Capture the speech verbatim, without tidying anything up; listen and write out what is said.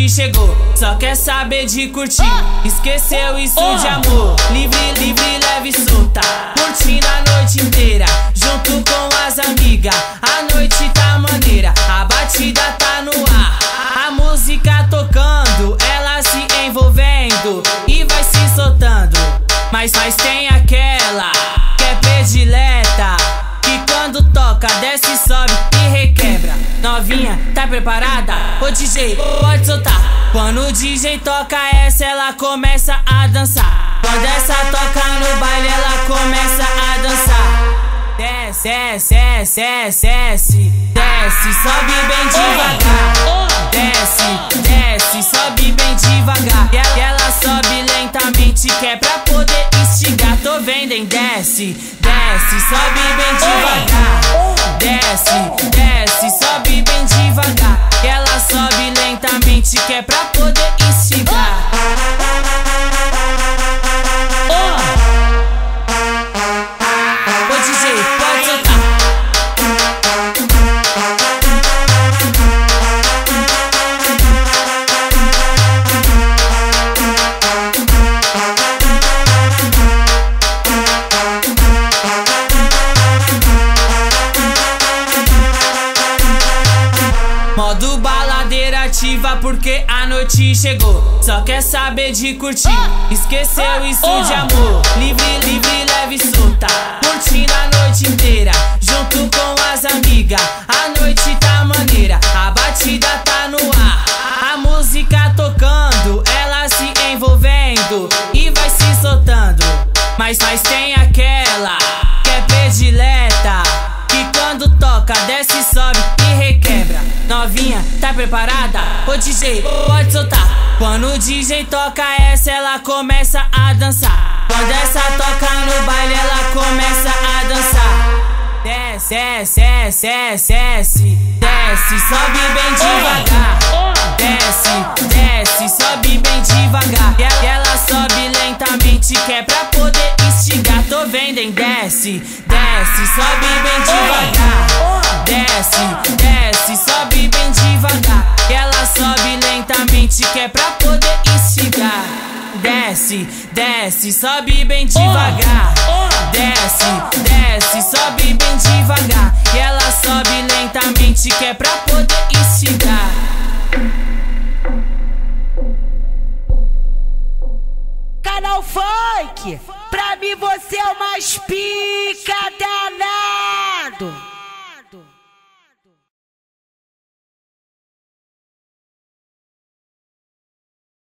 noite chegou, só quer saber de curtir. Esqueceu isso de amor, livre, livre, leve e solta. Curtindo a noite inteira, junto com as amigas. A noite tá maneira, a batida tá no ar. A música tocando, ela se envolvendo e vai se soltando. Mas, mas tem aquela que é predileta, que quando toca desce, sobe e requebra. Novinha, tá preparada? Ô D J, pode soltar. Quando o D J toca essa, ela começa a dançar. Quando essa toca no baile, ela começa a dançar. Desce, desce, desce, desce, desce, sobe bem devagar. Desce, desce, sobe bem devagar. E ela, ela sobe lentamente, que é pra poder instigar. Tô vendo, hein? Desce, desce, sobe bem devagar. Desce, desce, sobe bem devagar. E ela sobe lentamente, que é pra poder instigar. Ô D J, pode soltar. Modo baladeira ativa porque a noite chegou, só quer saber de curtir. Esqueceu isso de amor, livre, livre, leve e solta. Curtindo a noite inteira, junto com as amigas. A noite tá maneira, a batida tá no ar. A música tocando, ela se envolvendo e vai se soltando. Mas, mas tem aquela que é predileta, que quando toca desce, sobe e requebra. Novinha, tá preparada? Ô D J, pode soltar. Quando o D J toca essa, ela começa a dançar. Quando essa toca no baile, ela começa a dançar. Desce, desce, desce, desce, desce, sobe bem devagar. Desce, desce, sobe bem devagar. E ela sobe lentamente, que é pra poder instigar. Tô vendo, hein? Desce, desce, sobe bem devagar. Desce, desce, sobe bem devagar. E ela sobe lentamente, que é pra poder instigar. Desce, desce, sobe bem devagar. Desce, desce, sobe bem devagar. E ela sobe lentamente, que é pra poder instigar. Canal Funk, pra mim você é o mais pica danado.